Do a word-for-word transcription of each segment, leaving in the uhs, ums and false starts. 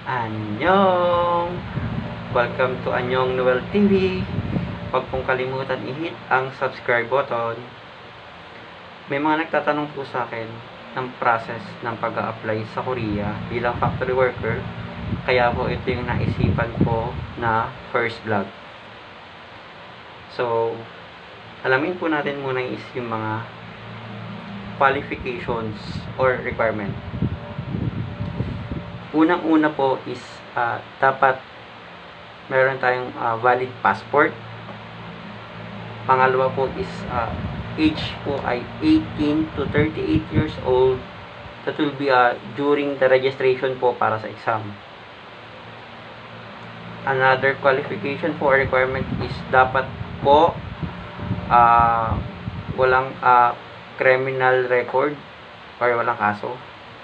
Annyeong! Welcome to Annyeong Noel T V. Huwag pong kalimutan i-hit ang subscribe button. May mga nagtatanong po sa akin ng process ng pag-a-apply sa Korea bilang factory worker. Kaya po ito yung naisipan ko na first vlog. So, alamin po natin muna is yung mga qualifications or requirement. Unang-una po is uh, dapat meron tayong uh, valid passport. Pangalawa po is uh, age po ay eighteen to thirty-eight years old. That will be uh, during the registration po para sa exam. Another qualification po or requirement is dapat po uh, walang uh, criminal record or walang kaso.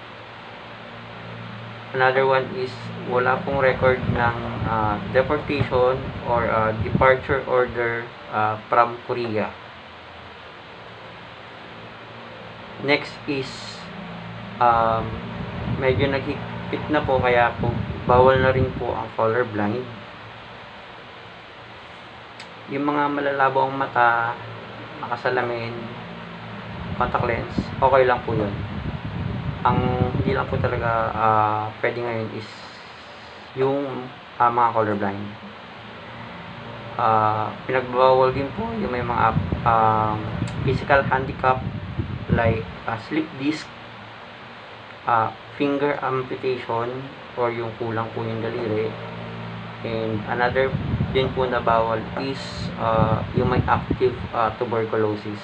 Another one is wala pong record ng uh, deportation or uh, departure order uh, from Korea. Next is um, medyo naghigpit na po kaya po bawal na rin po ang colorblind. Yung mga malalabaw ang mata, nakasalamin, contact lens, okay lang po yun. Ang hindi lang po talaga uh, pwede ngayon is yung uh, mga colorblind. Uh, pinagbawal din po yung may mga uh, physical handicap like uh, slip disc, uh, finger amputation or yung kulang po yung daliri. And another din po na bawal is uh, yung may active uh, tuberculosis.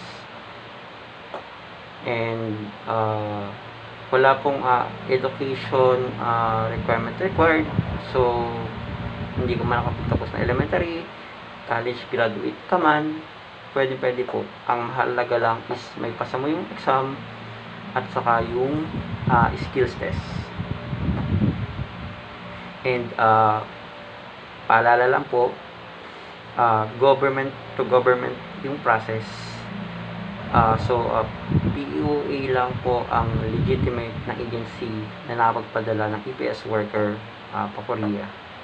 And uh, wala pong uh, education uh, requirement required. So, hindi ko man nakapagtapos na elementary, college graduate ka man, pwede pwede po. Ang mahalaga lang is may pasa mo yung exam at saka yung uh, skills test. And uh, paalala lang po, uh, government to government yung process. Uh, so, uh, P O A lang po ang legitimate na agency na nakapagpadala ng E P S worker uh, pa Korea.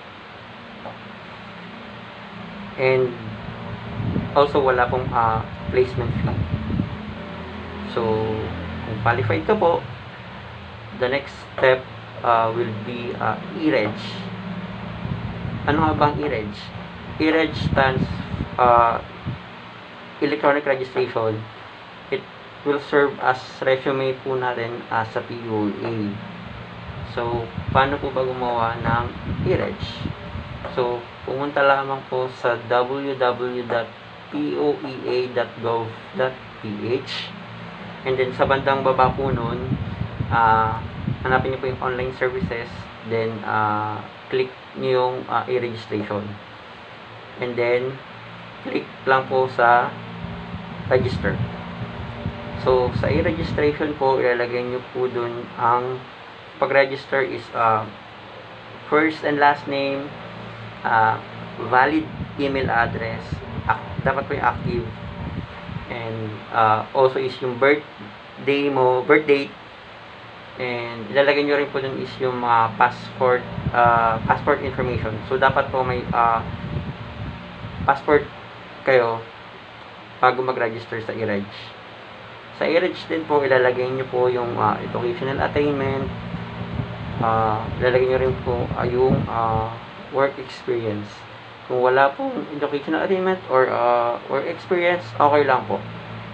And also wala pong uh, placement fee. So, kung qualified ka po, the next step uh, will be uh, E-Reg. Ano nga bang E-Reg? E-Reg stands uh, electronic registration. It will serve as resume po natin uh, sa P O A. So, paano po ba gumawa ng E-Reg? So, pumunta lamang po sa w w w dot p o e a dot gov dot p h, and then sa bandang baba po nun, uh, hanapin niyo po yung online services, then uh, click niyo yung uh, e-registration, and then click lang po sa register. So, sa e-registration po, ilalagay nyo po dun ang pag-register is uh, first and last name, uh, valid email address, dapat po yung active, and uh, also is yung birthday mo, birth date, and ilalagay nyo rin po dun is yung mga uh, passport, uh, passport information. So, dapat po may uh, passport kayo bago mag-register sa e-reg. Sa e-reg din po, ilalagay nyo po yung uh, educational attainment, uh, ilalagay nyo rin po uh, yung uh, work experience. Kung wala pong educational attainment or uh, work experience, okay lang po.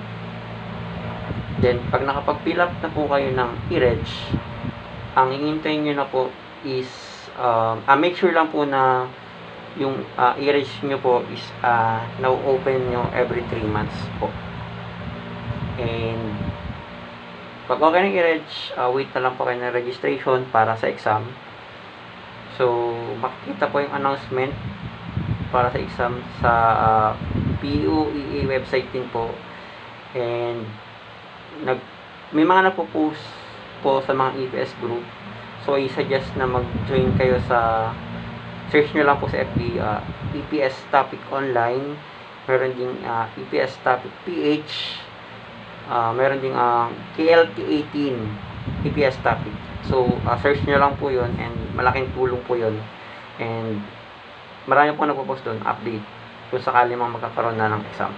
Then, pag nakapag-fill up na po kayo ng e-reg, ang hihintayin nyo na po is, uh, uh, make sure lang po na yung uh, e-reg nyo po is uh, na-open nyo every three months po. And pag okay ng e-reg, uh, wait na lang po kayo ng registration para sa exam. So, makikita po yung announcement para sa exam sa uh, P O E A website din po. And nag, may mga napopost po sa mga E P S group. So, i-suggest na mag-join kayo sa, search nyo lang po sa F B, uh, E P S Topic Online. Meron din uh, E P S Topic P H. Uh, meron din ang uh, K L T eighteen E P S topic. So, uh, search nyo lang po yun and malaking tulong po yun. And marami po nagpo-post doon, update, kung sakali mang magkakaroon na ng exam.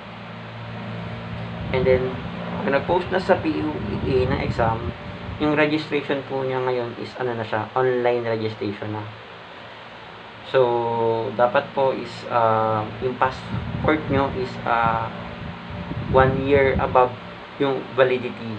And then, pag nag-post na sa P U E A ng exam, yung registration po niya ngayon is ano na siya, online registration na. So, dapat po is, uh, yung passport nyo is uh, one year above yung validity.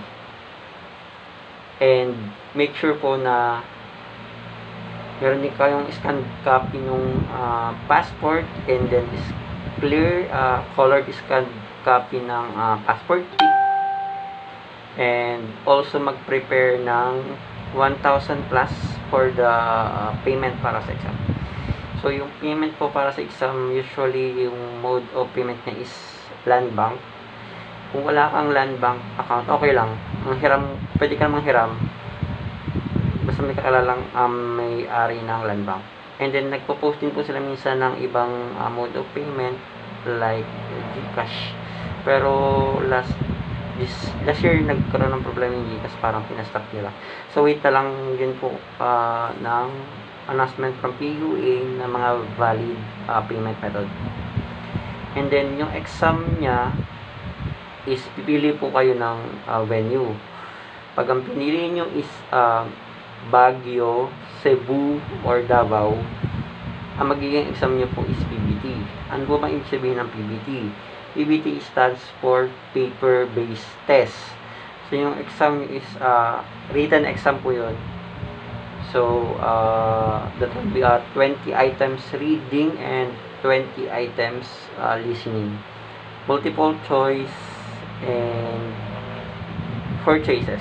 And make sure po na meron din kayong scan copy ng uh, passport, and then is clear uh, colored scan copy ng uh, passport pic. And also mag-prepare ng one thousand plus for the uh, payment para sa exam. So, yung payment po para sa exam, usually yung mode of payment niya is land bank. Kung wala kang land bank account, okay lang. Manghiram, pwede ka manghiram. Basta may kakalalang um, may-ari ng land bank. And then, nagpo-post din po sila minsan ng ibang uh, mode of payment like GCash. Pero, last this, last year, nagkaroon ng problema yung GCash, parang pinastop nila. So, wait na lang din po uh, ng announcement from P U A na mga valid uh, payment method. And then, yung exam niya is pipili po kayo ng uh, venue. Pag ang pinili nyo is uh, Baguio, Cebu, or Davao, ang magiging exam nyo po is P B T. Ano po ba ibig sabihin ng P B T? P B T stands for paper-based test. So, yung exam nyo is uh, written exam po yun. So, uh, that will be uh, twenty items reading and twenty items uh, listening. Multiple choice and four choices.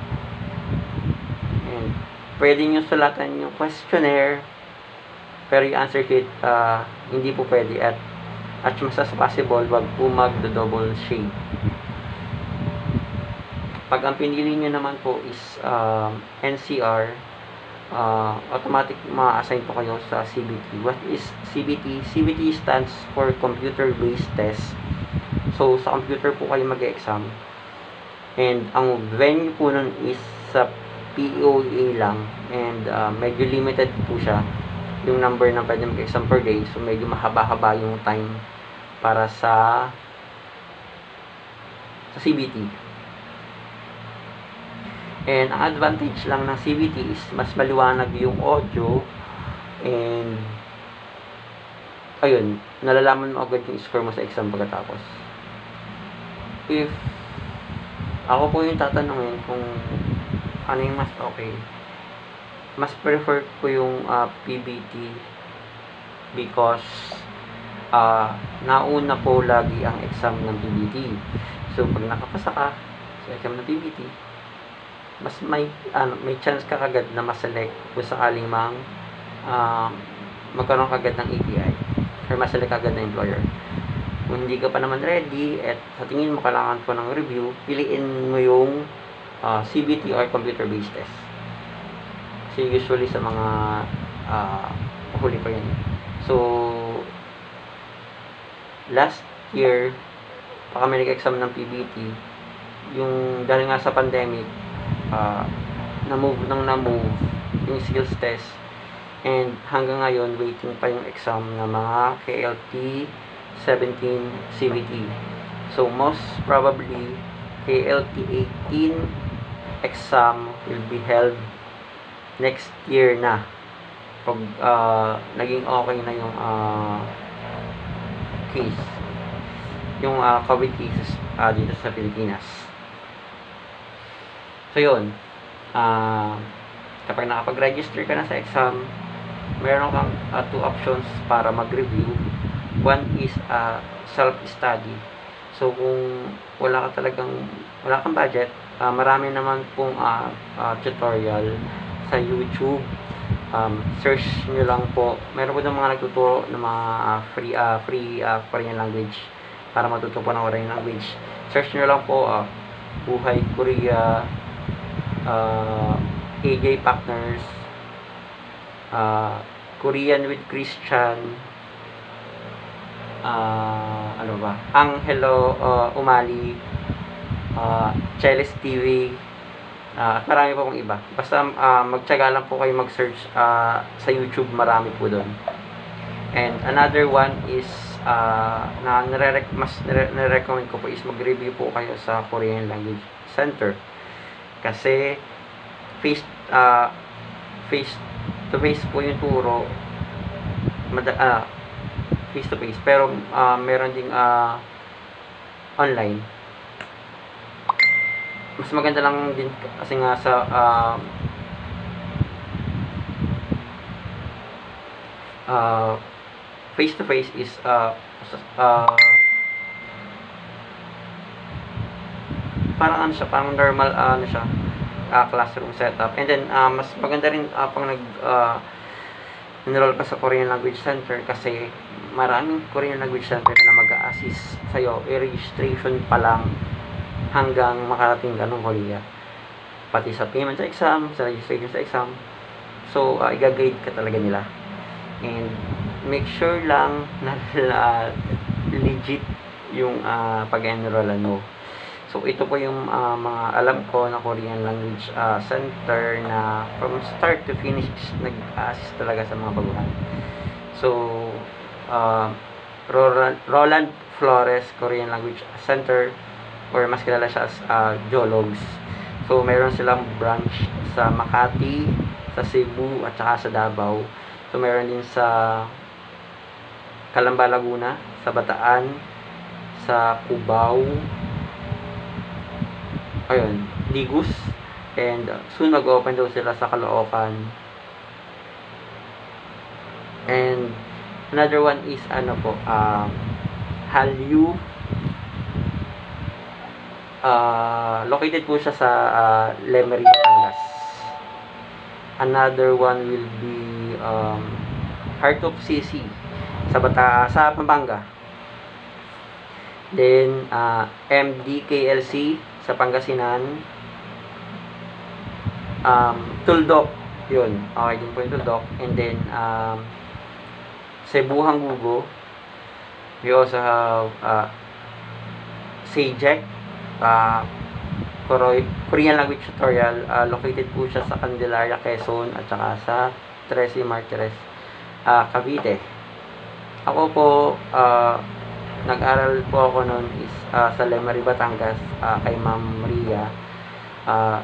And pwede nyo sulatan yung questionnaire, pero yung answer sheet uh, hindi po pwede, at at mas as possible wag po mag-double shade. Pag ang pinili nyo naman po is uh, N C R, uh, automatic ma-assign po kayo sa C B T. What is C B T? C B T stands for computer-based test. So, sa computer po kayo mag-exam. And ang venue po nun is sa P O E A lang. And uh, medyo limited po siya yung number na pwede mag-exam per day. So, medyo mahaba-haba yung time para sa sa C B T. And ang advantage lang ng C B T is mas maliwanag yung audio, and ayun, nalalaman mo agad yung score mo sa exam pagkatapos. If ako po yung tatanungin kung ano yung mas okay, mas prefer ko yung uh, P B T because uh, nauna po lagi ang exam ng P B T. So, pag nakapasa ka sa exam ng P B T, mas may ano, may chance ka kagad na ma-select kung sakaling mang uh, magkaroon kagad ng A P I or ma-select kagad ng employer. Kung hindi ka pa naman ready at sa tingin mo kailangan po ng review, piliin mo yung uh, C B T or computer-based test. Kasi usually sa mga uh, huli pa yan. So, last year, pa kami nag-exam ng P B T, yung dahil nga sa pandemic, uh, na-move nang na-move yung skills test, and hanggang ngayon, waiting pa yung exam ng mga K L T seventeen C B T. So, most probably, K L T eighteen exam will be held next year na. Pag uh, naging okay na yung uh, case, yung uh, COVID cases uh, dito sa Pilipinas. So, yun. Uh, kapag nakapag-register ka na sa exam, meron kang uh, two options para mag-review. One is uh, self-study. So, kung wala ka talagang, wala kang budget, uh, marami naman pong uh, uh, tutorial sa YouTube. Um, search nyo lang po. Meron po ng mga nagtuturo ng mga uh, free uh, free uh, foreign language para matuto po ng foreign language. Search nyo lang po uh, Buhay Korea, uh, A J Partners, uh, Korean with Christian, uh, ano ba, Ang Hello uh, Umali, uh, Chelis T V, Uh, at marami pa pong iba. Basta uh, magtiyaga lang po kayo mag-search uh, sa YouTube, marami po doon. And another one is uh, na nire mas nire-recommend ko po is mag-review po kayo sa Korean Language Center. Kasi face uh, face to face po yung turo, mada, uh, face to face, pero uh, meron ding uh, online. Mas maganda lang din kasi nga sa uh, uh, face to face is uh, uh, parang ano siya, parang normal uh, ano siya, uh, classroom setup. And then uh, mas maganda rin uh, pang nag uh, enroll ka sa Korean Language Center kasi maraming Korean Language Center na mag-a-assist sa'yo, i-registration pa lang hanggang makarating ka ng Korea. Pati sa payment sa exam, sa registration sa exam. So, uh, i-guide ka talaga nila. And make sure lang na uh, legit yung uh, pag-enrollan mo. So, ito po yung uh, mga alam ko na Korean Language uh, Center na from start to finish nag-assist talaga sa mga baguhan. So, uh, Roland, Roland Flores Korean Language Center, or mas kilala siya as uh, Jologs. So, mayroon silang branch sa Makati, sa Cebu, at saka sa Davao. So, mayroon din sa Calamba, Laguna, sa Bataan, sa Cubao, ayun, Digus, and uh, soon mag-open daw sila sa Caloocan. And another one is ano po, um, Hallyu. Uh, located po siya sa uh, Lemery, Batangas. Another one will be um, Heart of C C sa Bata sa Pampanga. Then uh, M D K L C sa Pangasinan. Um, Tuldok, yun. Okay din po yung Tuldok. And then um, Cebu Hangugo. We also have uh, Sejek. Uh, Korean Language Tutorial, uh, located po siya sa Candelaria, Quezon, at saka sa Trece Martires, uh, Cavite. Ako po, uh, nag-aral po ako noon is uh, sa Lemery, Batangas, uh, kay Ma'am Maria. Uh,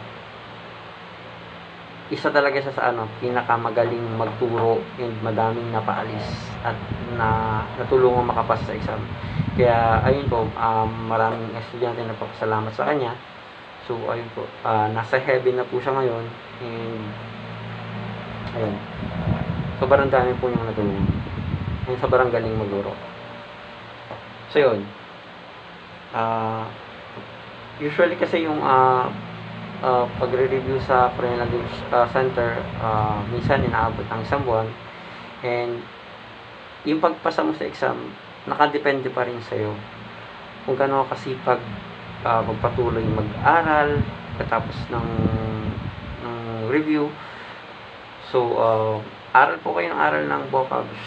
isa talaga siya sa ano, pinakamagaling magturo and madaming napaalis at na natulungan makapasa sa exam. Kaya ayun po, um, maraming estudyante na papasalamat sa kanya. So ayun po, uh, nasa heaven na po siya ngayon, and ayun, sobrang dami po niyang natulungan, and sobrang galing magturo. So yun, uh, usually kasi yung uh, uh, pagre-review sa Korean Language uh, Center, uh, minsan inaabot ng isang buwan, and yung pagpasa mo sa exam, nakadepende pa rin sa'yo kung gaano kasipag uh, magpatuloy mag-aral katapos ng, ng review. So, uh, aral po kayo ng aral ng vocabs.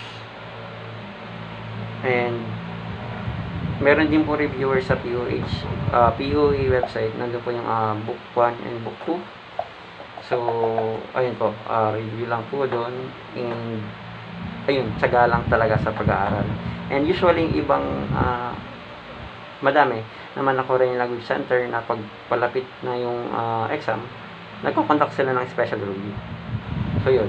And meron din po reviewer sa P O H, uh, P O A website. Nandun po yung uh, book one and book two. So, ayun po, uh, review lang po doon. And ayun, tsaga lang talaga sa pag-aaral. And usually, ibang uh, madami naman na Korean Language Center na pagpalapit na yung uh, exam, nagko-conduct sila ng special review. So, yun.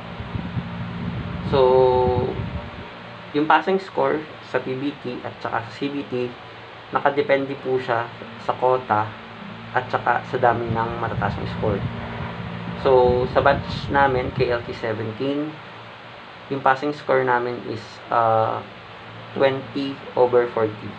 So, yung passing score sa P B T at saka sa C B T, nakadepende po siya sa quota at saka sa dami ng matataas ng score. So, sa batch namin, K L T seventeen, yung passing score namin is uh, twenty over forty.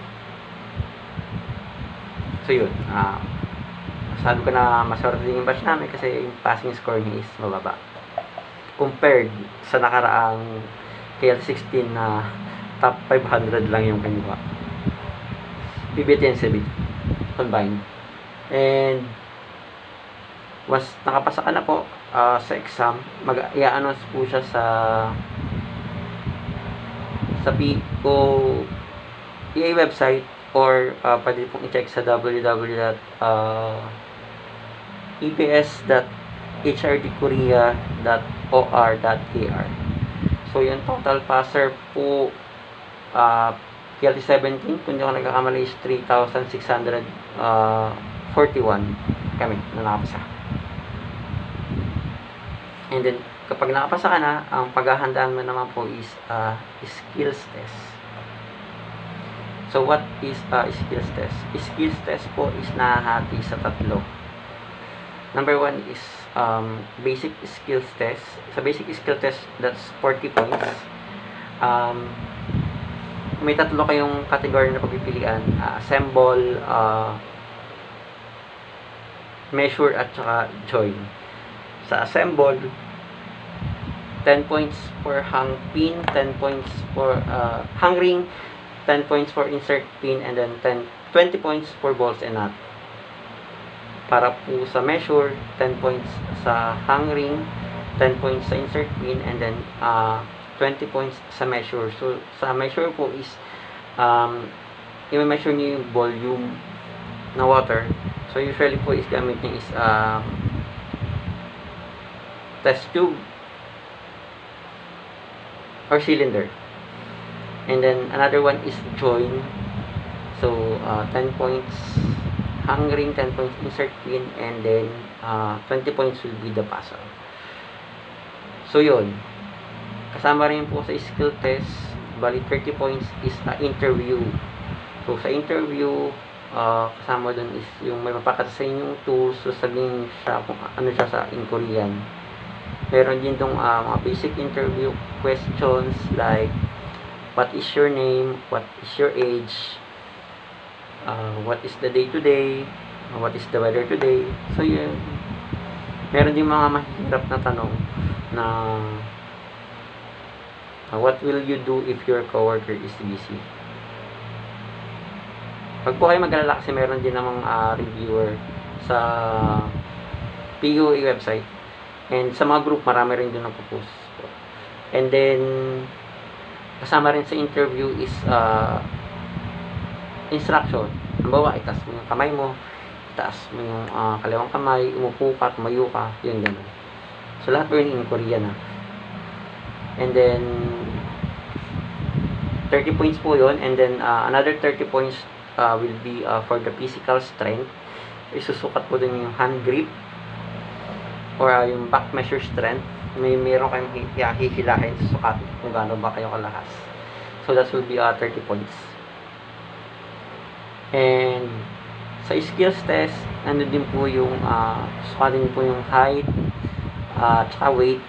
So yun, uh, sabi ko na maswerte din yung batch namin kasi yung passing score niya is mababa compared sa nakaraang K L T sixteen na top five hundred lang yung kanywa. P B T and C B T combined. And once nakapasa ka na po uh, sa exam, mag-i-announce po siya sa sa P O A website, or uh, pwede pong i-check sa w w w dot e b s dot h r d korea dot o r dot a r. So, yung total passer po, uh, K L T seventeen, kung hindi ako nagkakamali, is three thousand six hundred forty-one kami na nakapasa. And then, kapag nakapasa ka na, ang paghahandaan mo naman po is uh, skills test. So, what is uh, skills test? Skills test po is nahahati sa tatlo. Number one is um, basic skills test. Sa basic skill test, that's forty points. Um, may tatlo kayong category na pagpipilian. Uh, assemble, uh, measure, at saka join. Sa assemble, ten points for hang pin, ten points for uh, hang ring, ten points for insert pin, and then ten, twenty points for balls and nut. Para po sa measure, ten points sa hang ring, ten points sa insert pin, and then uh, twenty points sa measure. So, sa measure po is um, i-measure niyo yung volume na water. So, usually po is gamit niya is uh, test tube or cylinder. And then another one is join. So uh, ten points hang ring, ten points insert pin, and then uh, twenty points will be the puzzle. So yun, kasama rin po sa skill test, bali thirty points is uh, interview. So sa interview, uh, kasama dun is yung may mapakita sa inyong tools, so sabihin siya kung ano siya sa in Korean. Meron din tong uh, mga basic interview questions like what is your name, what is your age, uh, what is the day today, uh, what is the weather today. So yun, meron din mga mahirap na tanong na uh, what will you do if your coworker is busy. Pag po kayo mag-alala, kasi meron din namang uh, reviewer sa P U A website. And sa mga group, marami rin doon nagpo-post. And then, kasama rin sa interview is uh, instruction. Halimbawa, itaas mo yung kamay mo, itaas mo yung uh, kalawang kamay, umupo ka, tumayo ka, yun gano'n. So, lahat po yun in Korean na. And then, thirty points po yun. And then, uh, another thirty points uh, will be uh, for the physical strength. Isusukat po dun yung hand grip, or uh, yung back measure strength. May meron kayong hihilahin sa sukat kung gaano ba kayo kalahas. So that will be uh, thirty points. And sa skills test, ano din po yung uh, sukatin po yung height, uh, at saka weight,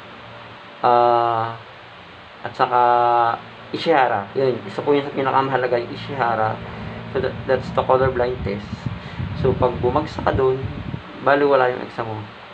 uh, at saka Ishihara. Yun, isa po yung sa pinakamahalaga, yung Ishihara. So that, that's the colorblind test. So pag bumagsak ka dun, bali wala yung exam mo.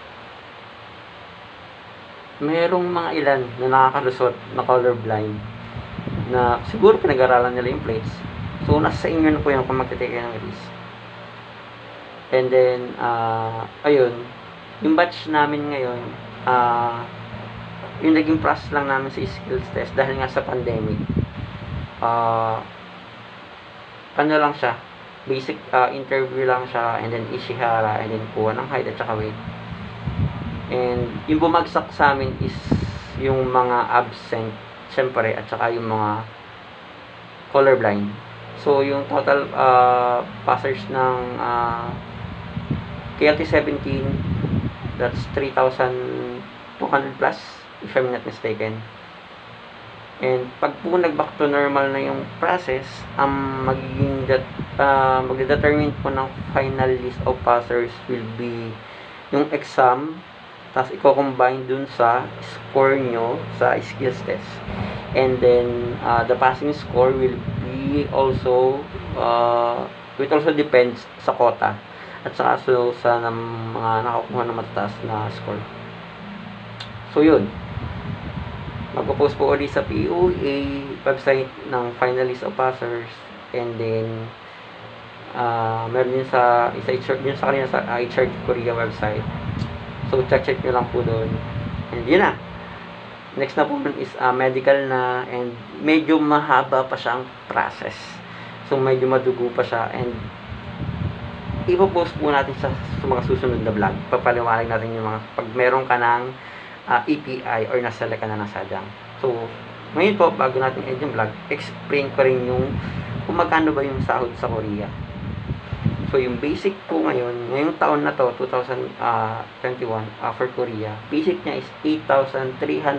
Merong mga ilan na nakakalusot na colorblind na siguro pinag-aralan nila yung plates. So, nasa sa inyo na po yung kung magtitake ng risk. And then, uh, ayun, yung batch namin ngayon, uh, yung naging process lang namin sa skills test dahil nga sa pandemic. Uh, ano lang siya, basic uh, interview lang siya, and then Ishihara, and then kuha ng height at saka weight. And yung bumagsak sa amin is yung mga absent, syempre, at saka yung mga colorblind. So, yung total uh, passers ng uh, K L T seventeen, that's three thousand two hundred plus, if I'm not mistaken. And pag po nag-back to normal na yung process, ang um, magiging that, uh, mag-determine po ng final list of passers will be yung exam, tapos i-combine dun sa score nyo sa skills test. And then, uh, the passing score will be also, uh, it also depends sa quota. At saka so, sa ng mga nakakuha ng matataas na score. So, yun. Magpo-post po ulit sa P U A website ng final list of passers. And then, uh, meron din sa, isa din sa kanina sa H R D Korea website. So, check-check nyo lang po doon. And yun na. Next na po nun is uh, medical na, and medyo mahaba pa siyang process. So, medyo madugo pa siya. And ipopost po natin sa, sa mga susunod na vlog. Papaliwanag natin yung mga pag meron ka ng uh, E P I or nasala ka na ng sadyang. So, ngayon po, bago natin end yung vlog, explain ko rin yung kung magkano ba yung sahod sa Korea. So, yung basic po ngayon, ngayong taon na to, two thousand twenty-one, uh, for Korea, basic niya is eight thousand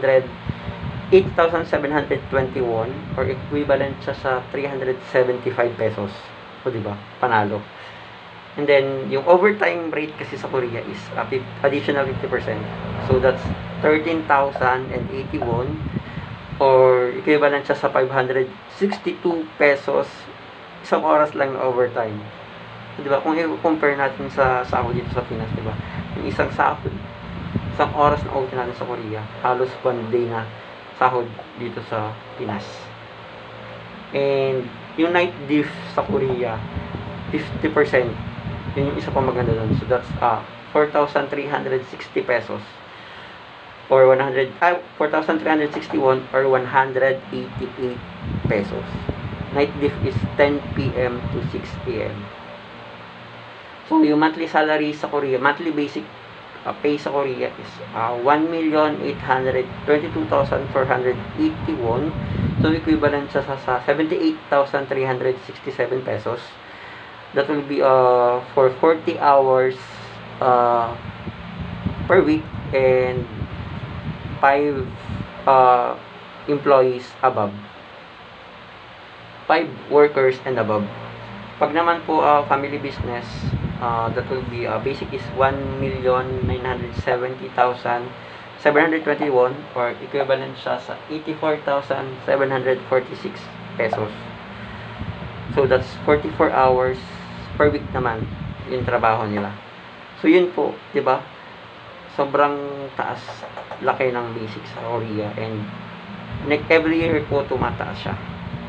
seven hundred twenty-one or equivalent siya sa three hundred seventy-five pesos. So, diba? Panalo. And then, yung overtime rate kasi sa Korea is uh, additional fifty percent. So, that's thirteen thousand eighty-one or equivalent siya sa five hundred sixty-two pesos isang oras lang na overtime. So, diba? Kung i-compare natin sa sahod dito sa Pinas, diba? Yung isang sahod, isang oras na O T natin sa Korea, halos one day na sahod dito sa Pinas. And yung night diff sa Korea, fifty percent. Yun yung isa pa maganda doon. So that's uh, four thousand three hundred sixty pesos or one hundred uh, four thousand three hundred sixty-one or one hundred eighty-eight pesos. Night diff is ten p m to six p m So yung monthly salary sa Korea, monthly basic uh, pay sa Korea is uh, one million eight hundred twenty-two thousand four hundred eighty-one. So equivalent siya sa, sa seventy-eight thousand three hundred sixty-seven pesos. That will be uh, for forty hours uh, per week and five uh, employees above. five workers and above. Pag naman po uh, family business, uh, that will be uh, basic is one million nine hundred seventy thousand seven hundred twenty-one or equivalent siya sa eighty-four thousand seven hundred forty-six pesos. So that's forty-four hours per week naman yung trabaho nila. So yun po, 'di ba? Sobrang taas, laki ng basic sa Korea and every year po tumataas siya.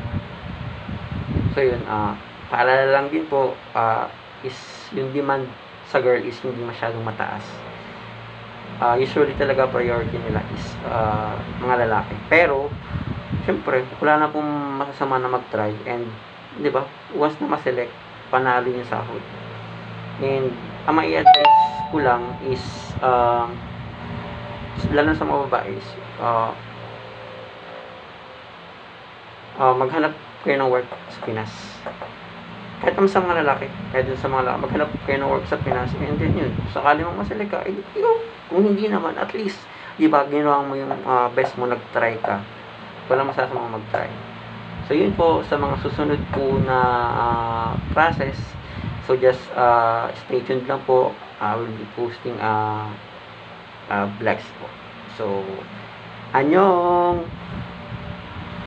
So yun, ah uh, paalala lang din po, uh, is yung demand sa girl is hindi masyadong mataas. Uh, usually talaga priority nila is uh, mga lalaki. Pero, syempre, wala na pong masasama na mag-try. And, di ba, once na ma-select, panalo yung sahod. And, ang mai-advise ko lang is, uh, lalo sa mga babae is, uh, uh, maghanap kayo ng work sa Pinas. Kahit naman sa mga lalaki, kahit dun sa mga lalaki, maghanap kayo ng work sa Pinas, and then yun, sakali mong masali ka, eh, yun, kung hindi naman, at least, di ba, ginawa mo yung uh, best mo, nag-try ka, walang masasama mag-try. So, yun po, sa mga susunod po na uh, process, so just uh, stay tuned lang po, I will be posting uh, uh, vlogs po. So, anyong!